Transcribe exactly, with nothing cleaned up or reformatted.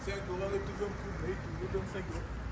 C'est un courant de plus en plus, mais toujours dans sa grotte.